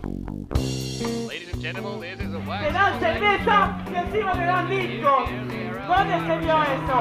Ladies and gentlemen, this is a wax. Te dan cerveza y encima te dan discos. ¿Dónde se vio eso?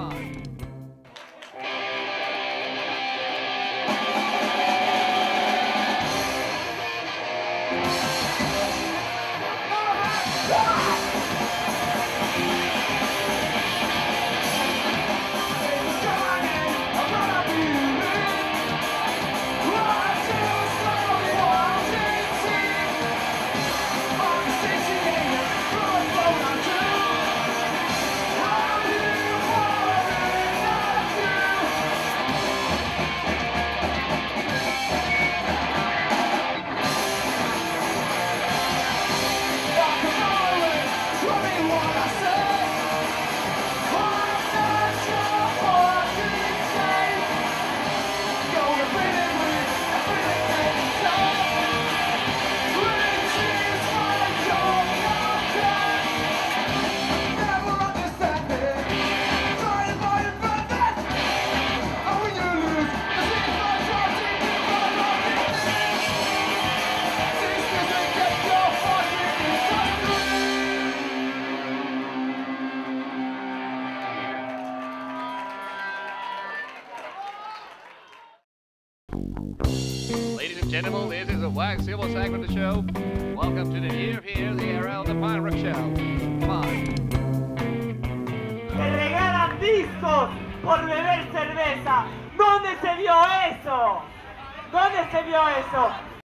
Ladies and gentlemen, this is a Wax Silver segment of the show. Welcome to the Here, the Around the Pine Rock Show. Come on. Te regalan discos por beber cerveza. ¿Dónde se vio eso? ¿Dónde se vio eso?